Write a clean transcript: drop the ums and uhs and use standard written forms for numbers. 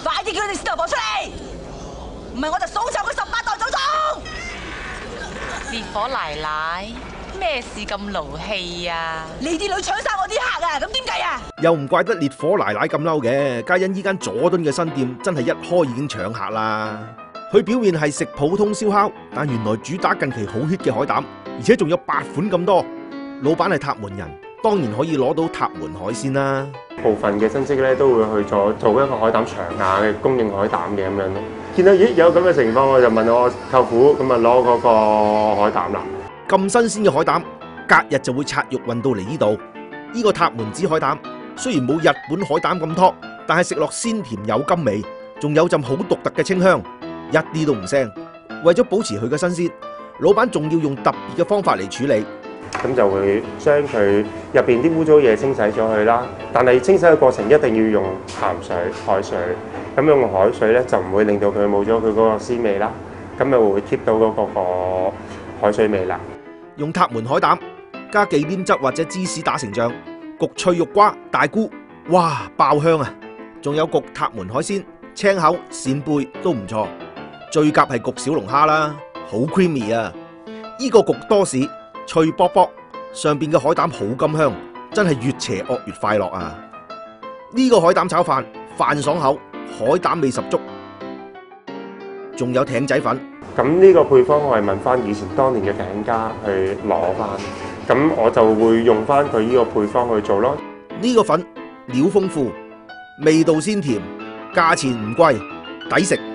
快啲叫你哋師徒婆出嚟，唔係我就數臭佢18代祖宗！ 烈火奶奶，咩事咁勞氣啊？ 你啲女搶晒我啲客啊，咁點計啊？ 又唔怪得烈火奶奶咁嬲嘅，皆因依間佐敦嘅新店真係一開已經搶客啦。佢表面係食普通燒烤，但原來主打近期好 hit 嘅海膽，而且仲有8款咁多。老闆係塔門人，當然可以攞到塔門海鮮啦。 部分嘅親戚咧都會去咗做一個海膽場亞嘅供應海膽嘅咁樣咯。見到咦有咁嘅情況，我就問我舅父，咁啊攞嗰個海膽啦。 咁新鮮嘅海膽，隔日就會拆肉運到嚟呢度。呢個塔門子海膽雖然冇日本海膽咁拖，但係食落鮮甜有甘味，仲有陣好獨特嘅清香，一啲都唔腥。為咗保持佢嘅新鮮，老闆仲要用特別嘅方法嚟處理。 咁就會將佢入邊啲污糟嘢清洗咗佢啦。但係清洗嘅過程一定要用鹹水、海水。咁用海水咧就唔會令到佢冇咗佢嗰個鮮味啦。咁咪會 keep 到嗰個海水味啦。 用塔門海膽加忌廉汁或者芝士打成醬，焗脆肉瓜、大菇，哇爆香啊！仲有焗塔門海鮮、青口、扇貝都唔錯。最夾係焗小龍蝦啦，好 creamy 啊！呢個焗多士脆卜卜，上邊嘅海膽好甘香，真係越邪惡越快樂啊！呢個海膽炒飯飯爽口，海膽味十足，仲有艇仔粉。 咁呢個配方我係問翻以前當年嘅餅家去攞翻，咁我就會用翻佢呢個配方去做咯。 呢個粉料豐富，味道鮮甜，價錢唔貴，抵食。